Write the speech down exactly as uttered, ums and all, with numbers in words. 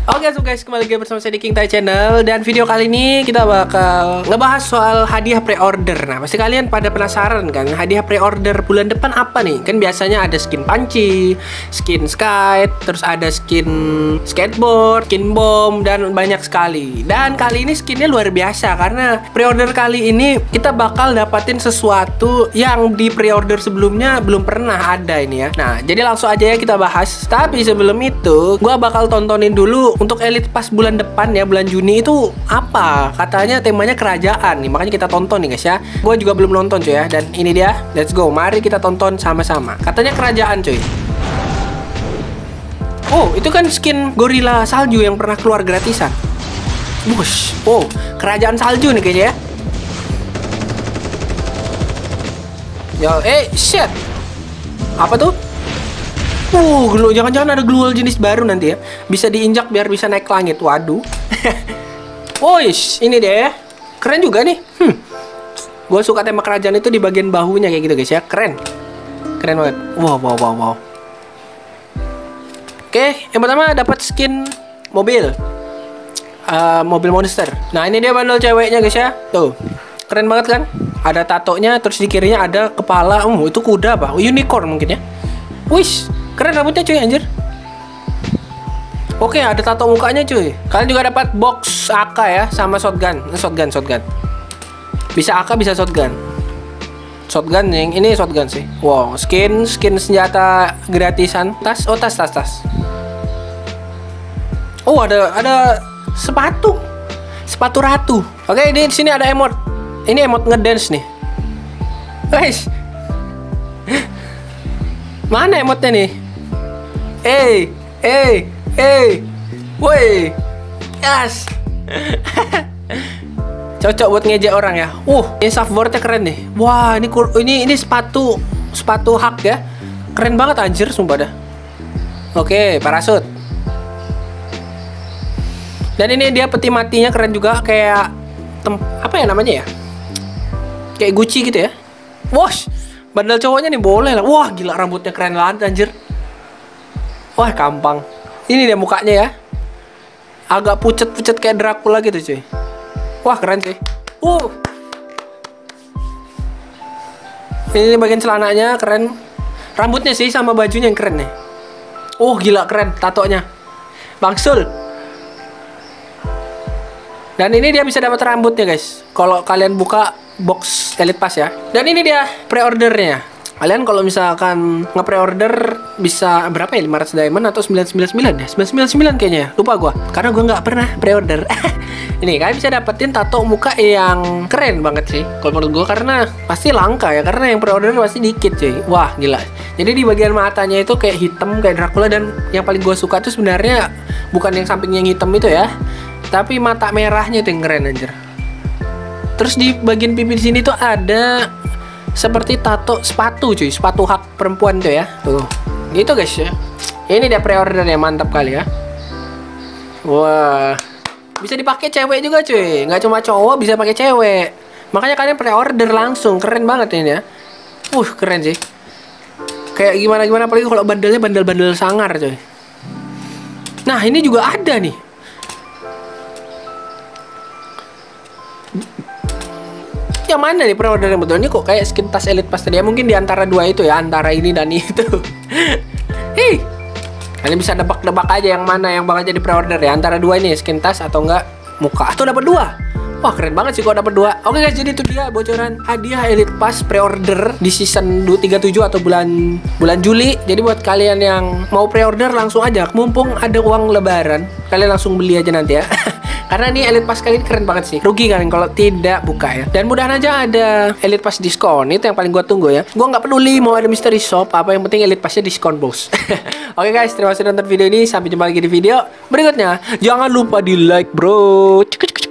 Oke so guys, kembali lagi bersama saya di King Tai Channel. Dan video kali ini kita bakal ngebahas soal hadiah pre-order. Nah pasti kalian pada penasaran kan, hadiah pre-order bulan depan apa nih? Kan biasanya ada skin panci, skin skate, terus ada skin skateboard, skin bom, dan banyak sekali. Dan kali ini skinnya luar biasa, karena pre-order kali ini kita bakal dapatin sesuatu yang di pre-order sebelumnya belum pernah ada ini ya. Nah jadi langsung aja ya kita bahas. Tapi sebelum itu gua bakal tontonin dulu untuk Elite Pass bulan depan ya, bulan Juni itu apa? Katanya temanya kerajaan nih, makanya kita tonton nih guys ya. Gue juga belum nonton cuy ya, dan ini dia, let's go, mari kita tonton sama-sama. Katanya kerajaan cuy. Oh, itu kan skin gorila salju yang pernah keluar gratisan. Wush, oh, kerajaan salju nih kayaknya ya. Ya, eh, shit. Apa tuh? Uh, glow, jangan-jangan ada glue jenis baru nanti ya. Bisa diinjak biar bisa naik ke langit. Waduh. Woish, ini deh. Keren juga nih. Hmm. Gue suka tema kerajaan itu di bagian bahunya kayak gitu guys ya. Keren. Keren banget. Wow, wow, wow, wow. Oke, yang pertama dapat skin mobil. Uh, mobil monster. Nah, ini dia bundle ceweknya guys ya. Tuh. Keren banget kan? Ada tatonya, terus di kirinya ada kepala. Um, itu kuda apa? Unicorn mungkin ya. Wish. Keren rambutnya cuy anjir. Oke, ada tato mukanya cuy. Kalian juga dapat box A K ya, sama shotgun. Shotgun, shotgun. Bisa A K, bisa shotgun. Shotgun yang ini shotgun sih. Wow, skin skin senjata gratisan. Tas, oh tas, tas, tas. Oh, ada ada sepatu. Sepatu ratu. Oke, ini di sini ada emot. Ini emot ngedance nih. Guys. Mana emotnya nih? Eh, eh, eh, woi, yes. Cocok buat ngejek orang ya. Uh, ini surfboardnya keren nih. Wah, ini ini ini sepatu sepatu hak ya. Keren banget anjir, sumpah dah. Oke, parasut. Dan ini dia peti matinya keren juga, kayak tem apa ya namanya ya? Kayak Gucci gitu ya. Wash. Bandel cowoknya nih boleh lah. Wah gila, rambutnya keren banget anjir. Wah gampang. Ini dia mukanya ya. Agak pucet-pucet kayak Dracula gitu cuy. Wah keren sih. Uh. Ini bagian celananya keren. Rambutnya sih sama bajunya yang keren nih. Oh gila keren tatonya. Bangsul. Dan ini dia bisa dapat rambutnya guys. Kalau kalian buka box Elite Pass ya. Dan ini dia pre-ordernya. Kalian kalau misalkan nge-pre-order bisa berapa ya? lima ratus diamond atau sembilan sembilan sembilan ya? sembilan sembilan sembilan kayaknya ya. Lupa gua. Karena gua nggak pernah pre-order. Ini kalian bisa dapetin tato muka yang keren banget sih kalau menurut gua, karena pasti langka ya, karena yang pre-order pasti dikit cuy. Wah, gila. Jadi di bagian matanya itu kayak hitam kayak Dracula, dan yang paling gua suka tuh sebenarnya bukan yang sampingnya yang hitam itu ya. Tapi mata merahnya itu yang keren anjir. Terus di bagian pipi di sini tuh ada seperti tato sepatu cuy, sepatu hak perempuan tuh ya. Tuh. Gitu guys ya. Ini dia pre-ordernya, mantap kali ya. Wah. Bisa dipakai cewek juga cuy. Nggak cuma cowok, bisa pakai cewek. Makanya kalian pre-order langsung, keren banget ini ya. Uh, keren sih. Kayak gimana-gimana, apalagi kalau bandelnya bandel-bandel sangar cuy. Nah, ini juga ada nih. Yang mana nih pre-order yang betul? Ini kok kayak skin tas Elite Pass tadi ya. Mungkin di antara dua itu ya, antara ini dan itu. Hei, kalian bisa debak-debak aja yang mana yang bakal jadi pre-order ya, antara dua ini, skin tas atau enggak muka, atau dapat dua. Wah keren banget sih kalau dapat dua. Oke guys, jadi itu dia bocoran hadiah Elite Pass pre-order di season dua tiga tujuh atau bulan bulan Juli. Jadi buat kalian yang mau pre-order langsung aja, mumpung ada uang lebaran, kalian langsung beli aja nanti ya. Karena ini Elite Pass kali ini keren banget sih. Rugi kan kalau tidak buka ya. Dan mudahan aja ada Elite Pass diskon. Itu yang paling gua tunggu ya. Gua nggak peduli mau ada mystery shop apa, yang penting Elite Passnya diskon bos. Oke guys, terima kasih nonton video ini. Sampai jumpa lagi di video berikutnya. Jangan lupa di like bro. Cuk, cuk, cuk.